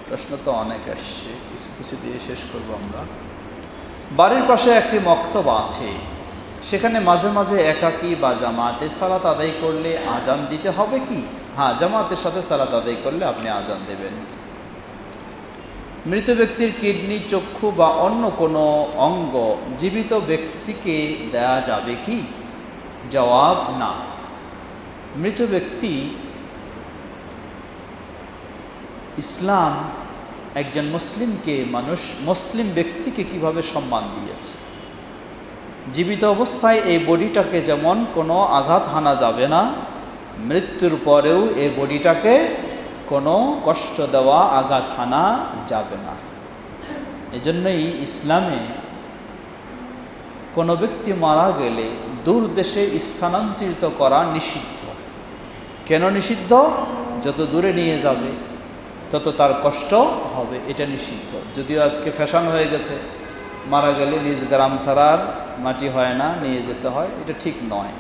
প্রশ্ন তো অনেক আসছে, কিছু কিছু দিয়ে শেষ করবো আমরা। বাড়ির পাশে একটি মক্তব আছে, সেখানে মাঝে মাঝে একাকী বা জামাতে সালাত আদায় করলে আজান দিতে হবে কি? হ্যাঁ, জামাতের সাথে সালাত আদায় করলে আপনি আজান দেবেন। মৃত ব্যক্তির কিডনি, চক্ষু বা অন্য কোনো অঙ্গ জীবিত ব্যক্তিকে দেয়া যাবে কি? জবাব, না। মৃত ব্যক্তি, ইসলাম একজন মুসলিমকে, মুসলিম ব্যক্তিকে কিভাবে সম্মান দিয়েছে। জীবিত অবস্থায় এই বডিটাকে যেমন কোনো আঘাত হানা যাবে না, মৃত্যুর পরেও এই বডিটাকে কোনো কষ্ট দেওয়া, আঘাত হানা যাবে না। এজন্যই ইসলামে কোনো ব্যক্তি মারা গেলে দূর দেশে স্থানান্তরিত করা নিষিদ্ধ। কেন নিষিদ্ধ? যত দূরে নিয়ে যাবে তত তার কষ্ট হবে, এটা নিষিদ্ধ। যদিও আজকে ফ্যাশন হয়ে গেছে, মারা গেলে নিজ গ্রাম ছাড়ার মাটি হয় না, নিয়ে যেতে হয়, এটা ঠিক নয়।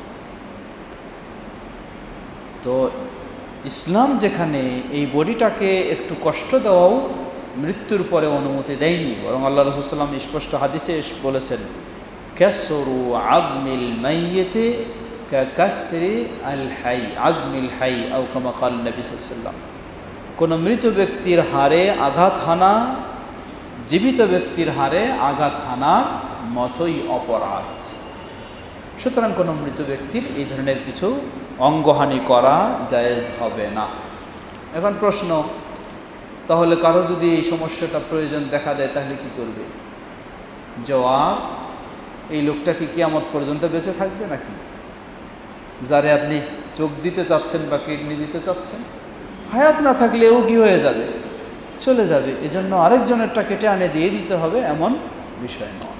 তো ইসলাম যেখানে এই বডিটাকে একটু কষ্ট দেওয়াও মৃত্যুর পরে অনুমতি দেয়নি, বরং আল্লাহ রাসূল সাল্লাল্লাহু আলাইহি ওয়াসাল্লাম স্পষ্ট হাদিসে বলেছেন, কাসরু আযমিল মাইয়িতি কাকাসরি আল হাই, আযমিল হাই, আও কামা ক্বাল নবী সাল্লাল্লাহু আলাইহি ওয়াসাল্লাম। কোনো মৃত ব্যক্তির হাড়ে আঘাত হানা জীবিত ব্যক্তির হাড়ে আঘাত হানার মতোই অপরাধ। সুতরাং কোনো মৃত ব্যক্তির এই ধরনের কিছু অঙ্গহানি করা জায়েজ হবে না। এখন প্রশ্ন, তাহলে কারো যদি এই সমস্যাটা প্রয়োজন দেখা দেয় তাহলে কি করবে? জবাব, এই লোকটা কি কিয়ামত পর্যন্ত বেঁচে থাকবে নাকি? যারে আপনি চোখ দিতে চাচ্ছেন বা কিডনি দিতে চাচ্ছেন, হায়াত না থাকলে ও কি হয়ে যাবে? চলে যাবে। এজন্য আরেকজনেরটা কেটে আনে দিয়ে দিতে হবে এমন বিষয় নয়।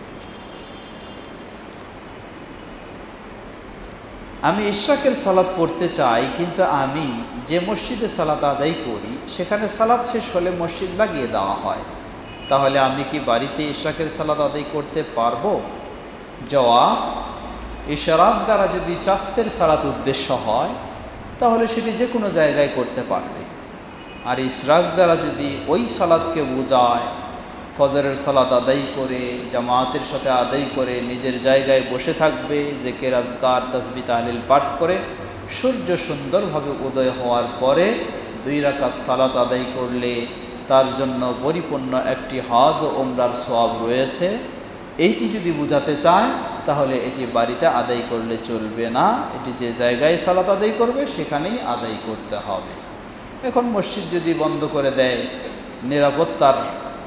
আমি ইশরাকের সালাত পড়তে চাই, কিন্তু আমি যে মসজিদে সালাত আদায় করি সেখানে সালাত শেষ হলে মসজিদ লাগিয়ে দেওয়া হয়, তাহলে আমি কি বাড়িতে ইশরাকের সালাত আদায় করতে পারবো? জবাব, ইশরাক দ্বারা যদি চাস্তের সালাত উদ্দেশ্য হয় তাহলে সেটি যে কোনো জায়গায় করতে পারবে। আর ইশরাক দ্বারা যদি ওই সালাতকে বোঝায় ফজরের সালাত আদায় করে জামাতের সাথে আদায় করে নিজের জায়গায় বসে থাকবে, জিকির আজকার তাসবিহ তাহলিল পাঠ করে সূর্য সুন্দরভাবে উদয় হওয়ার পরে 2 রাকাত সালাত আদায় করলে তার জন্য পরিপূর্ণ একটি হজ ও উমরার সওয়াব রয়েছে, এইটি যদি বোঝাতে চায় তাহলে এটি বাড়িতে আদায় করলে চলবে না, এটি যে জায়গায় সালাত আদায় করবে সেখানেই আদায় করতে হবে। এখন মসজিদ যদি বন্ধ করে দেয় নিরাপত্তার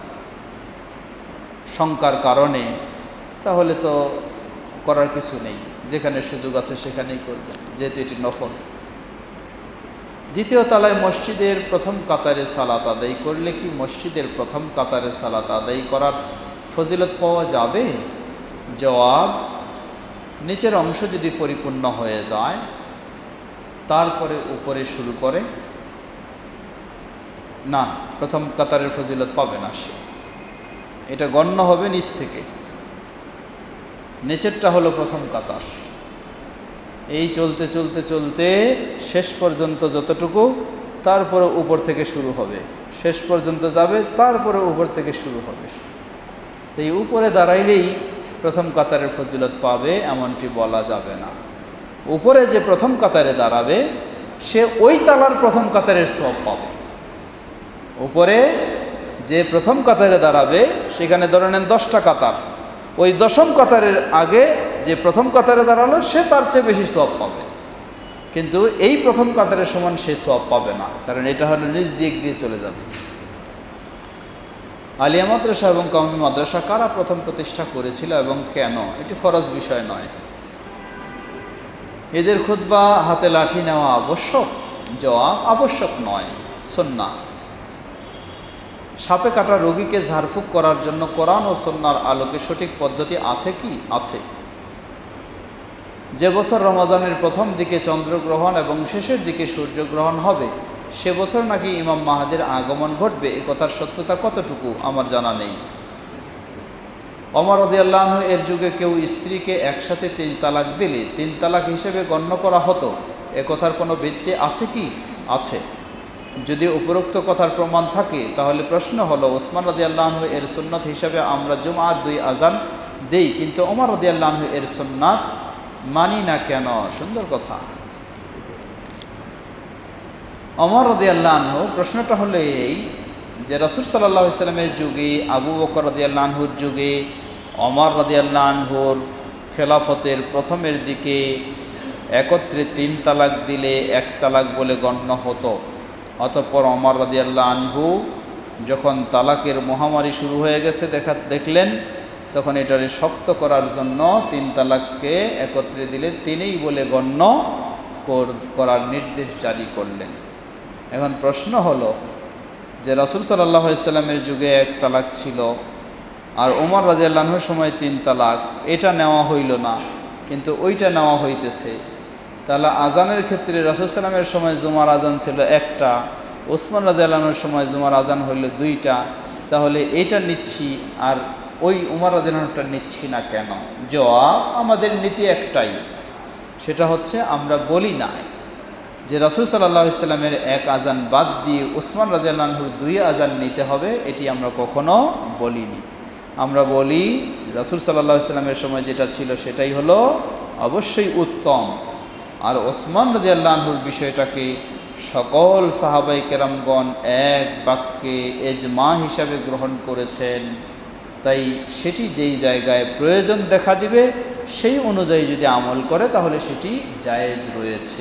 শঙ্কার কারণে, তাহলে তো করার কিছু নেই, যেখানে সুযোগ আছে সেখানেই করবে, যেহেতু এটি নফল। দ্বিতীয় তলায় মসজিদের প্রথম কাতারে সালাত আদায় করলে কি মসজিদের প্রথম কাতারে সালাত আদায় করার ফজিলত পাওয়া যাবে? জবাব, নিচের অংশ যদি পরিপূর্ণ হয়ে যায় তারপরে উপরে শুরু করে, না, প্রথম কাতারের ফজিলত পাবে না সে, এটা গণ্য হবে নিচ থেকে। নিচেরটা হলো প্রথম কাতার, এই চলতে চলতে চলতে শেষ পর্যন্ত যতটুকু, তারপরে উপর থেকে শুরু হবে, শেষ পর্যন্ত যাবে, তারপরে উপর থেকে শুরু হবে। এই উপরে দাঁড়াইলেই প্রথম কাতারের ফজিলত পাবে এমনটি বলা যাবে না। উপরে যে প্রথম কাতারে দাঁড়াবে সে ওই তালার প্রথম কাতারের সওয়াব পাবে। উপরে যে প্রথম কাতারে দাঁড়াবে সেখানে ধরে নেন 10টা কাতার, ওই 10ম কাতারের আগে যে প্রথম কাতারে দাঁড়ালো সে তার চেয়ে বেশি সওয়াব পাবে, কিন্তু এই প্রথম কাতারের সমান সে সওয়াব পাবে না, কারণ এটা হলো নিজ দিক দিয়ে চলে যাবে। আলিয়া মাদ্রাসা এবং কওমি মাদ্রাসা কারা প্রথম প্রতিষ্ঠা করেছিল এবং কেন? এটি ফরজ বিষয় নয়। এদের খুতবা হাতে লাঠি নেওয়া আবশ্যক? জবাব, আবশ্যক নয়, সুন্নাহ। সাপে কাটা রোগীকে ঝাড়ফুঁক করার জন্য কোরআন ও সুন্নাহর আলোকে সঠিক পদ্ধতি আছে কি? আছে। যে বছর রমজানের প্রথম দিকে চন্দ্রগ্রহণ এবং শেষের দিকে সূর্যগ্রহণ হবে সে বছর নাকি ইমাম মাহাদির আগমন ঘটবে, এ কথার সত্যতা কতটুকু আমার জানা নেই। ওমর রাদিয়াল্লাহু আনহু এর যুগে কেউ স্ত্রীকে একসাথে 3 তালাক দিলে 3 তালাক হিসেবে গণ্য করা হতো, এ কথার কোনো ভিত্তি আছে কি? আছে। যদি উপরোক্ত কথার প্রমাণ থাকে তাহলে প্রশ্ন হলো, ওসমান রাদিয়াল্লাহু আনহু এর সুন্নাত হিসাবে আমরা জুমআর 2 আজান দেই, কিন্তু ওমর রাদিয়াল্লাহু আনহু এর সুন্নাত মানি না কেন? সুন্দর কথা। ওমর রাদিয়াল্লাহু আনহু, প্রশ্নটা হলো এই যে রাসূল সাল্লাল্লাহু আলাইহি সাল্লামের যুগে, আবু বকর রাদিয়াল্লাহু আনহুর যুগে, ওমর রাদিয়াল্লাহু আনহুর খেলাফতের প্রথমের দিকে একত্রে 3 তালাক দিলে 1 তালাক বলে গণ্য হতো। অতঃপর ওমর রাদিয়াল্লাহু আনহু যখন তালাকের মহামারী শুরু হয়ে গেছে দেখলেন, তখন এটারে শক্ত করার জন্য 3 তালাককে একত্রে দিলে তিনিই বলে গণ্য করার নির্দেশ জারি করলেন। এখন প্রশ্ন হলো যে রাসূল সাল্লাল্লাহু আলাইহি সাল্লামের যুগে 1 তালাক ছিল আর ওমর রাদিয়াল্লাহু আনহুর সময় 3 তালাক, এটা নেওয়া হইল না কিন্তু ওইটা নেওয়া হইতেছে। তাহলে আজানের ক্ষেত্রে রাসূল সাল্লামের সময় জুমার আজান ছিল 1টা, ওসমান রাদিয়াল্লাহু আনহুর সময় জুমার আজান হইল 2টা, তাহলে এইটা নিচ্ছি আর ওই ওমর রাদিয়াল্লাহু আনহুটা নিচ্ছি না কেন? জবাব, আমাদের নীতি একটাই, সেটা হচ্ছে আমরা বলি না যে রাসূল সাল্লাল্লাহু আলাইহি সাল্লামের 1 আজান বাদ দিয়ে ওসমান রাদিয়াল্লাহু আনহুর 2 আজান নিতে হবে, এটি আমরা কখনো বলিনি। আমরা বলি রাসূল সাল্লাল্লাহু আলাইহি সাল্লামের সময় যেটা ছিল সেটাই হলো অবশ্যই উত্তম। আর ওসমান রাদিয়াল্লাহু আনহুর বিষয়টাকে সকল সাহাবায়ে কেরামগণ এক বাক্যে এজমা হিসাবে গ্রহণ করেছেন, তাই সেটি যেই জায়গায় প্রয়োজন দেখা দিবে সেই অনুযায়ী যদি আমল করে তাহলে সেটি জায়েজ রয়েছে।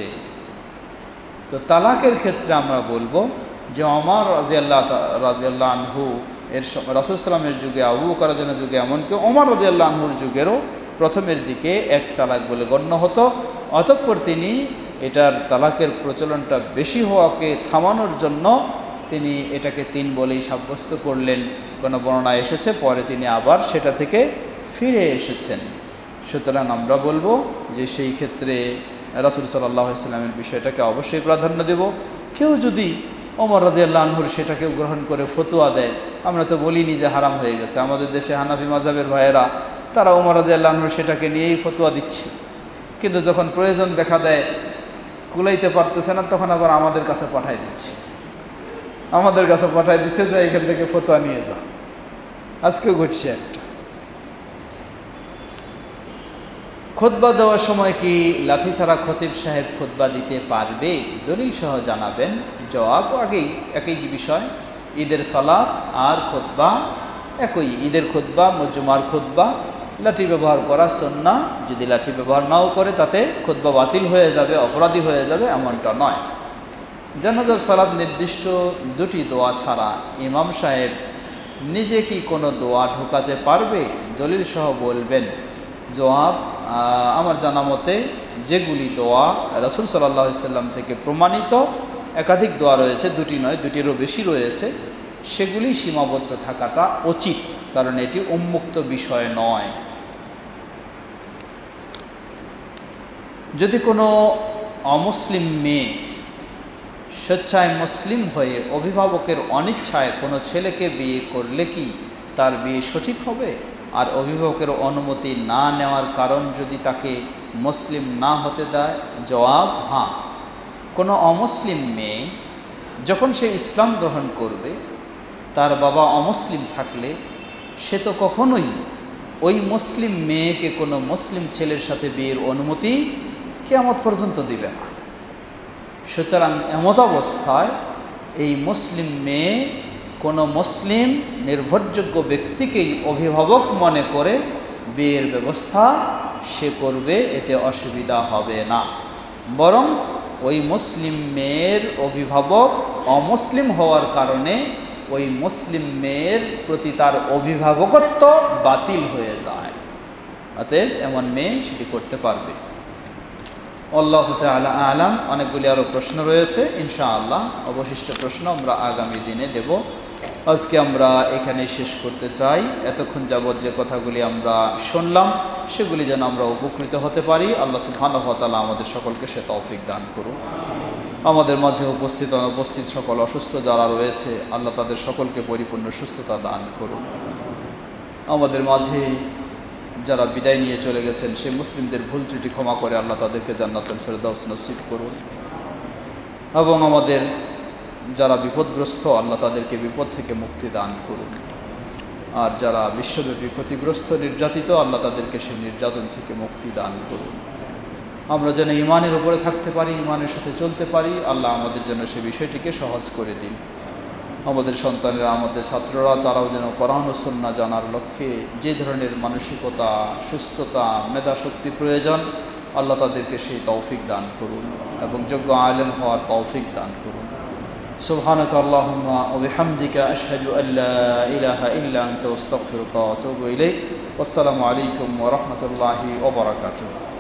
তো তালাকের ক্ষেত্রে আমরা বলবো যে ওমর রাদিয়াল্লাহু আনহু এর রাসূল সাল্লামের যুগে, আবু বকর রাদিয়াল্লাহু আনহুর যুগে, এমনকি ওমর রাদিয়াল্লাহু আনহুর যুগেরও প্রথমের দিকে 1 তালাক বলে গণ্য হতো। অতঃপর তিনি এটার তালাকের প্রচলনটা বেশি হওয়াকে থামানোর জন্য তিনি এটাকে 3 বলেই সাব্যস্ত করলেন। কোনো বর্ণনায় এসেছে পরে তিনি আবার সেটা থেকে ফিরে এসেছেন। সুতরাং আমরা বলবো যে সেই ক্ষেত্রে রাসূল সাল্লাল্লাহু আলাইহি সাল্লামের বিষয়টাকে অবশ্যই প্রাধান্য দেব। কেউ যদি ওমর রাদিয়াল্লাহু আনহুর সেটাকেও গ্রহণ করে ফতোয়া দেয়, আমরা তো বলিনি যে হারাম হয়ে গেছে। আমাদের দেশে হানাফি মাযহাবের ভাইয়েরা তারা ওমর রাদিয়াল্লাহু আনহুর সেটাকে নিয়েই ফতোয়া দিচ্ছে, কিন্তু যখন প্রয়োজন দেখা দেয়, কুলাইতে পারতেছে না, তখন আবার আমাদের কাছে পাঠায় দিচ্ছে, যে এখান থেকে ফতোয়া নিয়ে যা। আজকেও ঘটছে একটা। খুতবা দেওয়ার সময় কি লাঠি ছাড়া খতিব সাহেব খুতবা দিতে পারবে? দলিল সহ জানাবেন। জবাব, আগেই একই বিষয়, ঈদের সালাত আর খুতবা একই। ঈদের খুতবা, জুমার খুতবা, লাঠি ব্যবহার করা সুন্নাহ। যদি লাঠি ব্যবহার নাও করে তাতে খুতবা বাতিল হয়ে যাবে, অপরাধী হয়ে যাবে, এমনটা নয়। জানাজার সালাত নির্দিষ্ট 2টি দোয়া ছাড়া ইমাম সাহেব নিজে কি কোনো দোয়া ঢোকাতে পারবে? দলিল সহ বলবেন। জবাব, আমার জানা মতে যেগুলি দোয়া রাসূল সাল্লাল্লাহু আলাইহি সাল্লাম থেকে প্রমাণিত, একাধিক দোয়া রয়েছে, 2টি নয়, 2টিরও বেশি রয়েছে, সেগুলি সীমাবদ্ধ থাকাটা উচিত, কারণ এটি উন্মুক্ত বিষয় নয়। যদি কোনো অমুসলিম মেয়ে স্বেচ্ছায় মুসলিম হয়ে অভিভাবকের অনিচ্ছায় কোনো ছেলেকে বিয়ে করলে কি তার বিয়ে সঠিক হবে? আর অভিভাবকের অনুমতি না নেওয়ার কারণ যদি তাকে মুসলিম না হতে দেয়? জবাব, হ্যাঁ। কোনো অমুসলিম মেয়ে যখন সে ইসলাম গ্রহণ করবে, তার বাবা অমুসলিম থাকলে সে তো কখনোই ওই মুসলিম মেয়েকে কোনো মুসলিম ছেলের সাথে বিয়ের অনুমতি কিয়ামত পর্যন্ত দিবে না। সুতরাং এমত অবস্থায় এই মুসলিম মেয়ে কোনো মুসলিম নির্ভরযোগ্য ব্যক্তিকেই অভিভাবক মনে করে বিয়ের ব্যবস্থা সে করবে, এতে অসুবিধা হবে না। বরং ওই মুসলিম মেয়ের অভিভাবক অমুসলিম হওয়ার কারণে ওই মুসলিম মেয়ের প্রতি তার অভিভাবকত্ব বাতিল হয়ে যায়। অতএব এমন মেয়ে সেটি করতে পারবে। আল্লাহু তাআলা আলাম। অনেকগুলি আরও প্রশ্ন রয়েছে, ইনশাআল্লাহ অবশিষ্ট প্রশ্ন আমরা আগামী দিনে দেব। আজকে আমরা এখানে শেষ করতে চাই। এতক্ষণ যাবৎ যে কথাগুলি আমরা শুনলাম সেগুলি যেন আমরা উপকৃত হতে পারি। আল্লাহ সুবহানাহু ওয়া তাআলা আমাদের সকলকে সে তৌফিক দান করুন। আমাদের মাঝে উপস্থিত অনুপস্থিত সকল অসুস্থ যারা রয়েছে, আল্লাহ তাদের সকলকে পরিপূর্ণ সুস্থতা দান করুন। আমাদের মাঝে যারা বিদায় নিয়ে চলে গেছেন সেই মুসলিমদের ভুল ত্রুটি ক্ষমা করে আল্লাহ তাদেরকে জান্নাতুল ফেরদাউস নসিব করুন। এবং আমাদের যারা বিপদগ্রস্ত আল্লাহ তাদেরকে বিপদ থেকে মুক্তি দান করুন। আর যারা বিশ্বব্যাপী ক্ষতিগ্রস্ত নির্যাতিত আল্লাহ তাদেরকে সেই নির্যাতন থেকে মুক্তি দান করুন। আমরা যেন ঈমানের উপরে থাকতে পারি, ঈমানের সাথে চলতে পারি, আল্লাহ আমাদের জন্য সেই বিষয়টিকে সহজ করে দিন। আমাদের সন্তানেরা, আমাদের ছাত্ররা, তারাও যেন কোরআন ও সুন্নাহ জানার লক্ষ্যে যে ধরনের মানসিকতা, সুস্থতা, মেধাশক্তি প্রয়োজন আল্লাহ তাদেরকে সেই তৌফিক দান করুন এবং যোগ্য আলেম হওয়ার তৌফিক দান করুন। সুবহানাকা আল্লাহুম্মা ওয়া বিহামদিকা আশহাদু আল্লা ইলাহা ইল্লা আনতা আস্তাগফিরুকা ওয়া আতুবু ইলাইক। আসসালামু আলাইকুম ওয়া রাহমাতুল্লাহি ওয়া বারাকাতুহু।